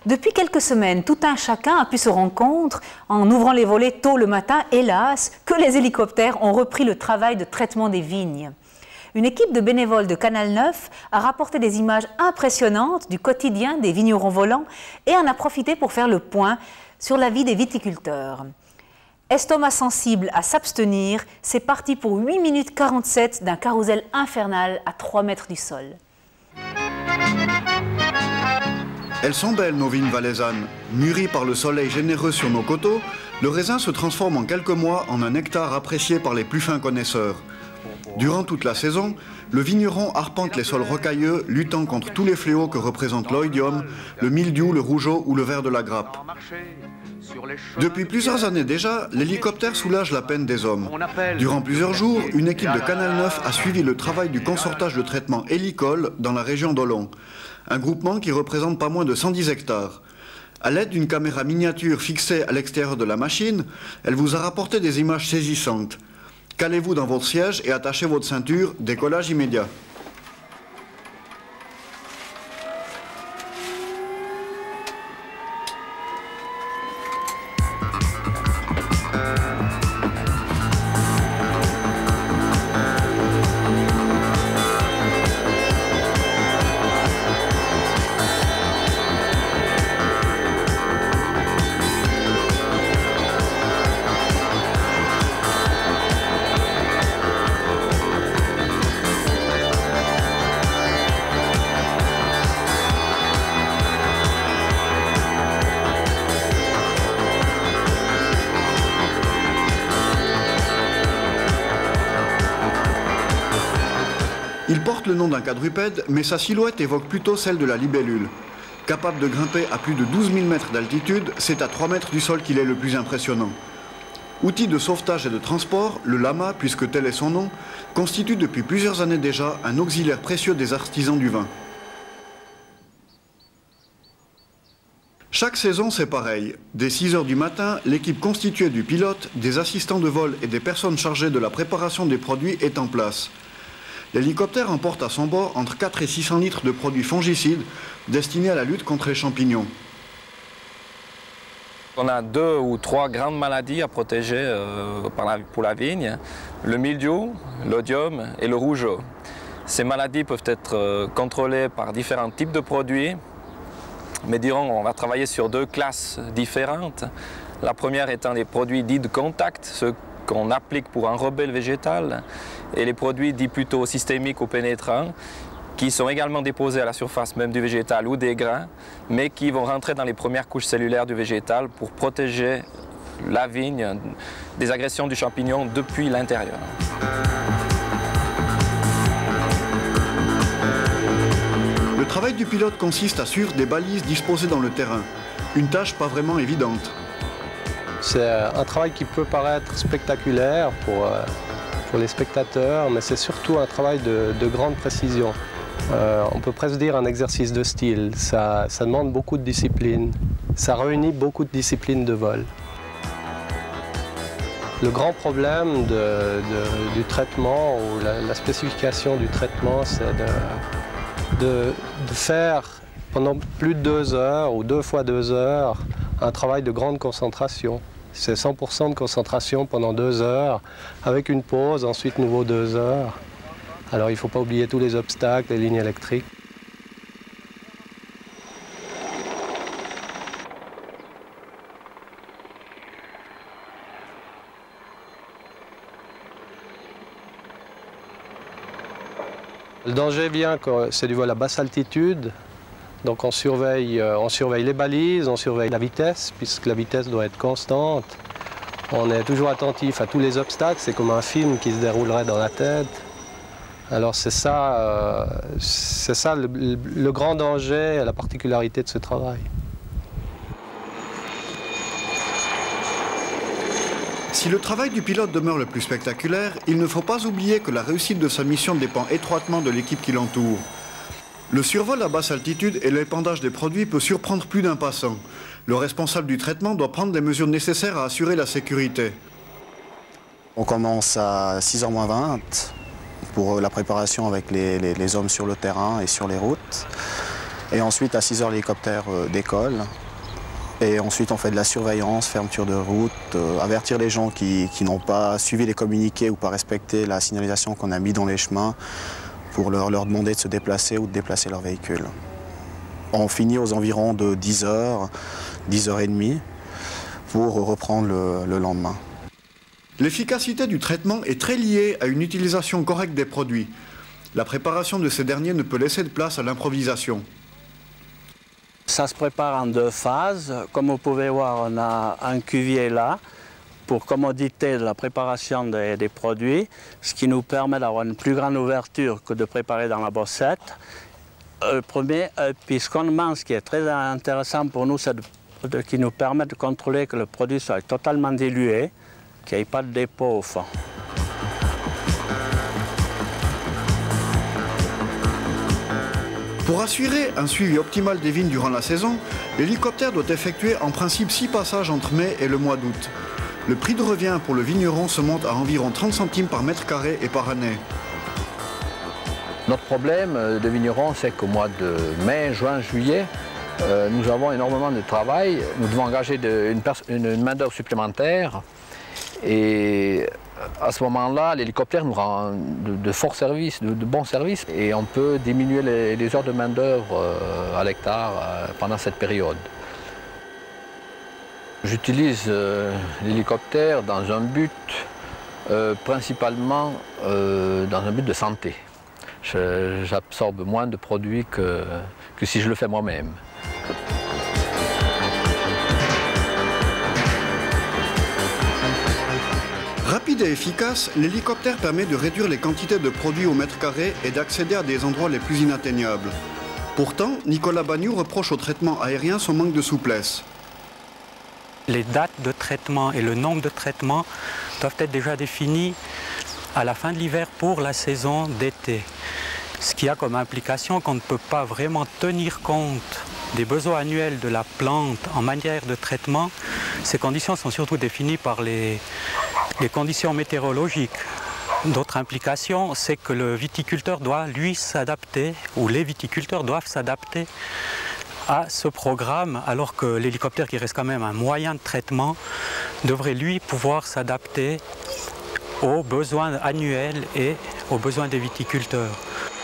Depuis quelques semaines, tout un chacun a pu se rendre compte, en ouvrant les volets tôt le matin, hélas, que les hélicoptères ont repris le travail de traitement des vignes. Une équipe de bénévoles de Canal 9 a rapporté des images impressionnantes du quotidien des vignerons volants et en a profité pour faire le point sur la vie des viticulteurs. Estomac sensible à s'abstenir, c'est parti pour 8 minutes 47 d'un carrousel infernal à 3 mètres du sol. Elles sont belles, nos vignes valaisannes. Mûries par le soleil généreux sur nos coteaux, le raisin se transforme en quelques mois en un nectar apprécié par les plus fins connaisseurs. Durant toute la saison, le vigneron arpente les sols rocailleux, luttant contre tous les fléaux que représentent l'oïdium, le mildiou, le rougeot ou le ver de la grappe. Depuis plusieurs années déjà, l'hélicoptère soulage la peine des hommes. Durant plusieurs jours, une équipe de Canal 9 a suivi le travail du consortage de traitement Hélicole dans la région d'Olon. Un groupement qui représente pas moins de 110 hectares. À l'aide d'une caméra miniature fixée à l'extérieur de la machine, elle vous a rapporté des images saisissantes. Calez-vous dans votre siège et attachez votre ceinture, décollage immédiat. Il porte le nom d'un quadrupède, mais sa silhouette évoque plutôt celle de la libellule. Capable de grimper à plus de 12 000 mètres d'altitude, c'est à 3 mètres du sol qu'il est le plus impressionnant. Outil de sauvetage et de transport, le lama, puisque tel est son nom, constitue depuis plusieurs années déjà un auxiliaire précieux des artisans du vin. Chaque saison, c'est pareil. Dès 6 heures du matin, l'équipe constituée du pilote, des assistants de vol et des personnes chargées de la préparation des produits est en place. L'hélicoptère emporte à son bord entre 4 et 600 litres de produits fongicides destinés à la lutte contre les champignons. On a 2 ou 3 grandes maladies à protéger pour la vigne, le mildiou, l'oïdium et le rougeot. Ces maladies peuvent être contrôlées par différents types de produits, mais dirons, on va travailler sur 2 classes différentes. La première étant des produits dits de contact, ceux qu'on applique pour enrober le végétal, et les produits dits plutôt systémiques ou pénétrants, qui sont également déposés à la surface même du végétal ou des grains, mais qui vont rentrer dans les premières couches cellulaires du végétal pour protéger la vigne des agressions du champignon depuis l'intérieur. Le travail du pilote consiste à suivre des balises disposées dans le terrain. Une tâche pas vraiment évidente. C'est un travail qui peut paraître spectaculaire pour les spectateurs, mais c'est surtout un travail de grande précision. On peut presque dire un exercice de style. Ça demande beaucoup de discipline. Ça réunit beaucoup de disciplines de vol. Le grand problème du traitement, ou la spécification du traitement, c'est de faire pendant plus de 2 heures ou 2 fois 2 heures un travail de grande concentration. C'est 100% de concentration pendant 2 heures, avec une pause, ensuite nouveau 2 heures. Alors il ne faut pas oublier tous les obstacles, les lignes électriques. Le danger vient quand c'est du vol à basse altitude. Donc on surveille les balises, on surveille la vitesse, puisque la vitesse doit être constante. On est toujours attentif à tous les obstacles, c'est comme un film qui se déroulerait dans la tête. Alors c'est ça le grand danger et la particularité de ce travail. Si le travail du pilote demeure le plus spectaculaire, il ne faut pas oublier que la réussite de sa mission dépend étroitement de l'équipe qui l'entoure. Le survol à basse altitude et l'épandage des produits peut surprendre plus d'un passant. Le responsable du traitement doit prendre les mesures nécessaires à assurer la sécurité. On commence à 6h moins 20 pour la préparation avec les hommes sur le terrain et sur les routes. Et ensuite, à 6 heures, l'hélicoptère décolle. Et ensuite, on fait de la surveillance, fermeture de route, avertir les gens qui n'ont pas suivi les communiqués ou pas respecté la signalisation qu'on a mis dans les chemins pour leur demander de se déplacer ou de déplacer leur véhicule. On finit aux environs de 10 heures, 10h30 pour reprendre le lendemain. L'efficacité du traitement est très liée à une utilisation correcte des produits. La préparation de ces derniers ne peut laisser de place à l'improvisation. Ça se prépare en 2 phases. Comme vous pouvez voir, on a un cuvier là pour commodité de la préparation des produits, ce qui nous permet d'avoir une plus grande ouverture que de préparer dans la bossette. Premier, puis ce qu'on demande, ce qui est très intéressant pour nous, c'est qui nous permet de contrôler que le produit soit totalement dilué, qu'il n'y ait pas de dépôt au fond. Pour assurer un suivi optimal des vignes durant la saison, l'hélicoptère doit effectuer en principe 6 passages entre mai et le mois d'août. Le prix de revient pour le vigneron se monte à environ 30 centimes par mètre carré et par année. Notre problème de vigneron, c'est qu'au mois de mai, juin, juillet, nous avons énormément de travail. Nous devons engager une main-d'œuvre supplémentaire. Et à ce moment-là, l'hélicoptère nous rend de forts services, de bons services. Et on peut diminuer les heures de main-d'œuvre à l'hectare pendant cette période. J'utilise l'hélicoptère dans un but, principalement dans un but de santé. J'absorbe moins de produits que si je le fais moi-même. Rapide et efficace, l'hélicoptère permet de réduire les quantités de produits au mètre carré et d'accéder à des endroits les plus inatteignables. Pourtant, Nicolas Bagnoux reproche au traitement aérien son manque de souplesse. Les dates de traitement et le nombre de traitements doivent être déjà définis à la fin de l'hiver pour la saison d'été. Ce qui a comme implication qu'on ne peut pas vraiment tenir compte des besoins annuels de la plante en matière de traitement. Ces conditions sont surtout définies par les conditions météorologiques. D'autres implications, c'est que le viticulteur doit, lui, s'adapter, ou les viticulteurs doivent s'adapter à ce programme, alors que l'hélicoptère, qui reste quand même un moyen de traitement, devrait, lui, pouvoir s'adapter aux besoins annuels et aux besoins des viticulteurs.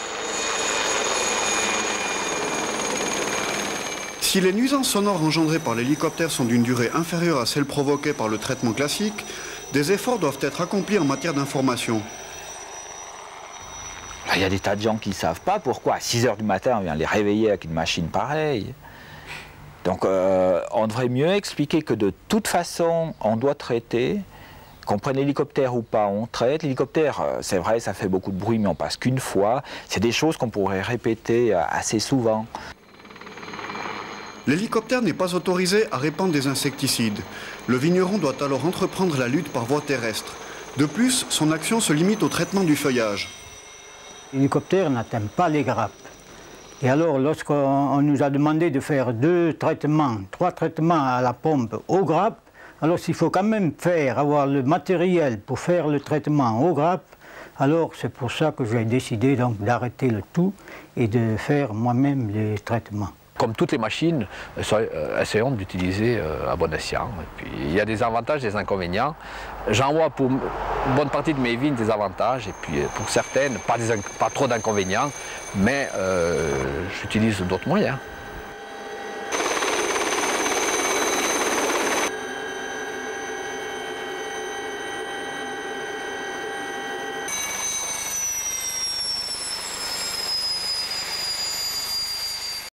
Si les nuisances sonores engendrées par l'hélicoptère sont d'une durée inférieure à celle provoquée par le traitement classique, des efforts doivent être accomplis en matière d'information. Il y a des tas de gens qui ne savent pas pourquoi à 6 h du matin on vient les réveiller avec une machine pareille. Donc on devrait mieux expliquer que de toute façon on doit traiter, qu'on prenne l'hélicoptère ou pas, on traite. L'hélicoptère, c'est vrai, ça fait beaucoup de bruit, mais on passe qu'une fois. C'est des choses qu'on pourrait répéter assez souvent. L'hélicoptère n'est pas autorisé à répandre des insecticides. Le vigneron doit alors entreprendre la lutte par voie terrestre. De plus, son action se limite au traitement du feuillage. L'hélicoptère n'atteint pas les grappes. Et alors, lorsqu'on nous a demandé de faire 2 traitements, 3 traitements à la pompe aux grappes, alors s'il faut quand même avoir le matériel pour faire le traitement aux grappes, alors c'est pour ça que j'ai décidé d'arrêter le tout et de faire moi-même les traitements. Comme toutes les machines, essayons d'utiliser à bon escient. Et puis, il y a des avantages, des inconvénients. J'en vois pour une bonne partie de mes vignes des avantages, et puis pour certaines, pas trop d'inconvénients, mais j'utilise d'autres moyens.